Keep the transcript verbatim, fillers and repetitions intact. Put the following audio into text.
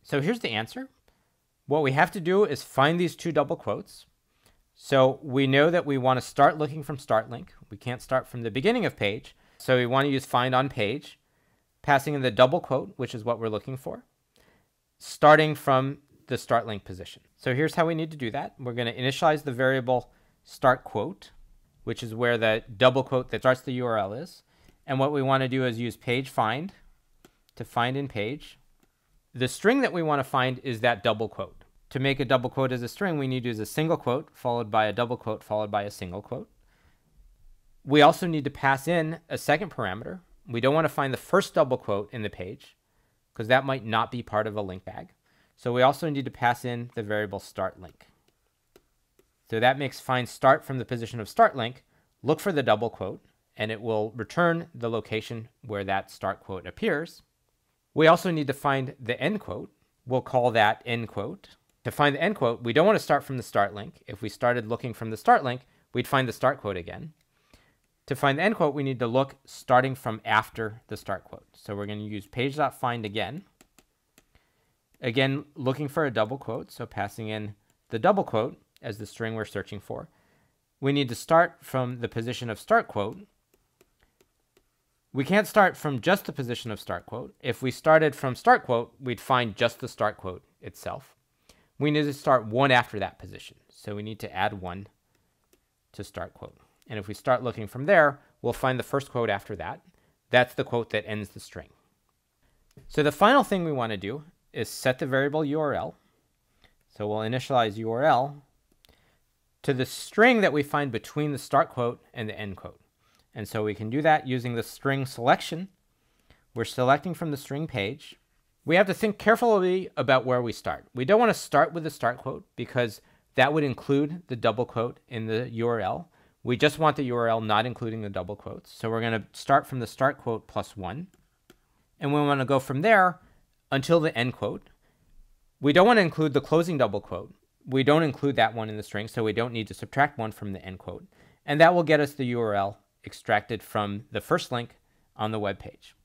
So here's the answer. What we have to do is find these two double quotes. So we know that we want to start looking from start link. We can't start from the beginning of page. So we want to use find on page, passing in the double quote, which is what we're looking for, starting from the start link position. So here's how we need to do that. We're going to initialize the variable start quote, which is where the double quote that starts the U R L is. And what we want to do is use page find to find in page. The string that we want to find is that double quote. To make a double quote as a string, we need to use a single quote followed by a double quote followed by a single quote. We also need to pass in a second parameter. We don't want to find the first double quote in the page because that might not be part of a link bag. So we also need to pass in the variable start link. So that makes find start from the position of start link, look for the double quote, and it will return the location where that start quote appears. We also need to find the end quote. We'll call that end quote. To find the end quote, we don't want to start from the start link. If we started looking from the start link, we'd find the start quote again. To find the end quote, we need to look starting from after the start quote. So we're going to use page.find again. Again, looking for a double quote, so passing in the double quote as the string we're searching for. We need to start from the position of start quote. We can't start from just the position of start quote. If we started from start quote, we'd find just the start quote itself. We need to start one after that position. So we need to add one to start quote. And if we start looking from there, we'll find the first quote after that. That's the quote that ends the string. So the final thing we want to do is set the variable U R L. So we'll initialize U R L to the string that we find between the start quote and the end quote. And so we can do that using the string selection. We're selecting from the string page. We have to think carefully about where we start. We don't want to start with the start quote because that would include the double quote in the U R L. We just want the U R L not including the double quotes. So we're going to start from the start quote plus one. And we want to go from there until the end quote. We don't want to include the closing double quote. We don't include that one in the string, so we don't need to subtract one from the end quote. And that will get us the U R L extracted from the first link on the web page.